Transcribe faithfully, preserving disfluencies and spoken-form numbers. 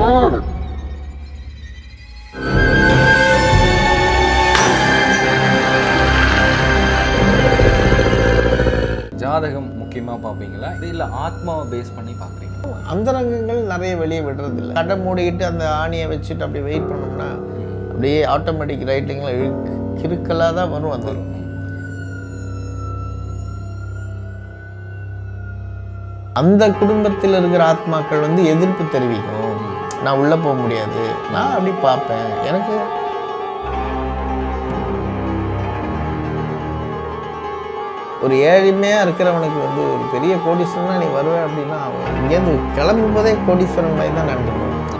ஜாதகம் முக்கியமா பாப்பீங்களா இல்ல ஆத்மாவை பேஸ் பண்ணி பாக்குறீங்க? அந்தரங்கங்கள் நிறைய வெளியே விடுறது இல்லை. கடை மூடிக்கிட்டு அந்த ஆணியை வச்சுட்டு அப்படி வெயிட் பண்ணோம்னா அப்படியே ஆட்டோமேட்டிக் ரைட்டிங்ல கிறுக்கலாக தான் வரும். அந்த அந்த குடும்பத்தில் இருக்கிற ஆத்மாக்கள் வந்து எதிர்ப்பு தெரிவிக்கும். நான் உள்ளே போக முடியாது, நான் அப்படி பார்ப்பேன். எனக்கு ஒரு ஏழ்மையாக இருக்கிறவனுக்கு வந்து ஒரு பெரிய கோடீஸ்வரனா நீ வருவேன் அப்படின்னா அவன் இங்கேருந்து கிளம்பும் போதே கோடீஸ்வரன் மாதிரி தான் நடந்துக்கணும்.